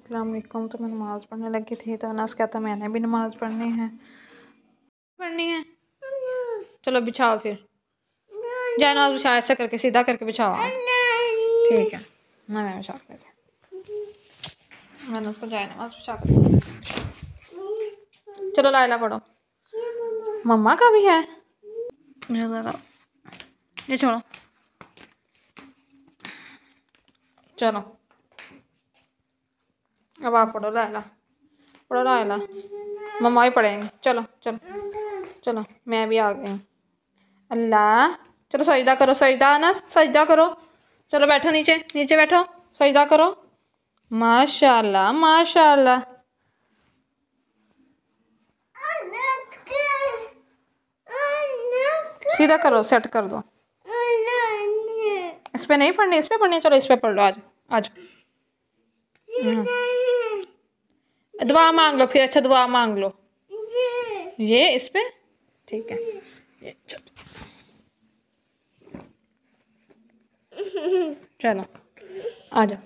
अस्सलाम वालेकुम। तो मैं नमाज़ पढ़ने लगी थी तो अनस कहता मैंने भी नमाज़ पढ़नी है। चलो बिछाओ फिर, जाए नमाज बिछाओ, ऐसा करके सीधा करके बिछाओ। ठीक है, मैं बिछा कर देती, मैंने उसको जाए नमाज बिछा कर। चलो लाइला पढ़ो, मम्मा का भी है, ये छोड़ो। चलो अब आप पढ़ो लाइला, पढ़ो लाइला, मम्मा ही पढ़ेंगे। चलो चलो चलो, मैं भी आ गई। अल्लाह, चलो सजदा करो, सजदा ना, सजदा करो। चलो बैठो, नीचे नीचे बैठो, सजदा करो। माशाल्लाह माशाल्लाह। सीधा करो, सेट कर दो। इस पे नहीं पढ़नी, इस पे पढ़नी, चलो इस पे पढ़ लो। आज आज दुआ मांग लो फिर, अच्छा दुआ मांग लो। ये इस पे ठीक है, ये चलो आ जाओ।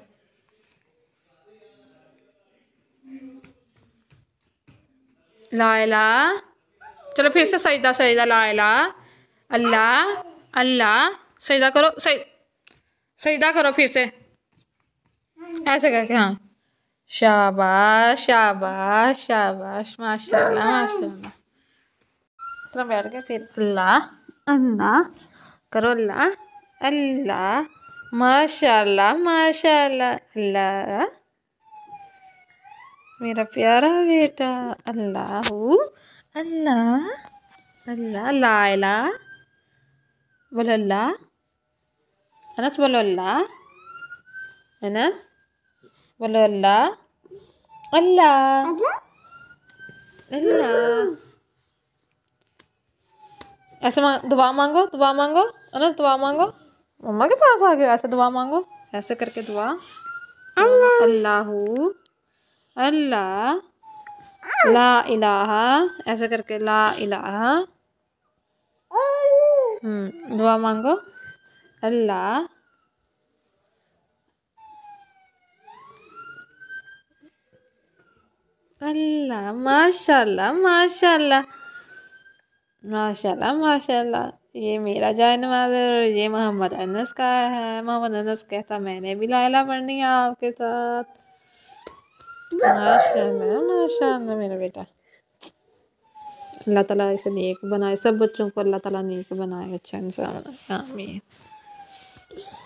लाइला, चलो फिर से सजदा सजदा, लाइला, अल्लाह अल्लाह, सजदा करो, सजदा करो फिर से, ऐसे करके। हाँ, शाबाश शाबाश शाबाश, माशाल्लाह माशाल्लाह। चलो बैठ के फिर अल्लाह अल्लाह करो, अल्लाह अल्लाह, माशाल्लाह माशाल्लाह। अल्लाह मेरा प्यारा बेटा, अल्लाह अल्लाह अल्लाह। लाइला बोलो अल्लाह, अनस बोलो अल्लाह, अनस बोलो अल्लाह अल्लाह अल्लाह। ऐसे दुआ मांगो, दुआ मांगो अनस, दुआ मांगो। मम्मा के पास आ गए, ऐसे दुआ मांगो, ऐसे करके दुआ। अल्लाहू अल्लाह, ला इलाहा, ऐसे करके ला इलाहा। दुआ मांगो, अल्लाह अल्लाह, माशाल्लाह माशाल्लाह माशाल्लाह माशाल्लाह। ये मेरा जाए नमाज और ये मोहम्मद अनस का है। मोहम्मद अनस कहता मैंने भी लाइला पढ़नी है आपके साथ। माशाल्लाह माशाल्लाह मेरा बेटा। अल्लाह ताला इसे नेक बनाए, सब बच्चों को अल्लाह ताला नेक बनाए, अच्छा इंसान बनाए, आमीन।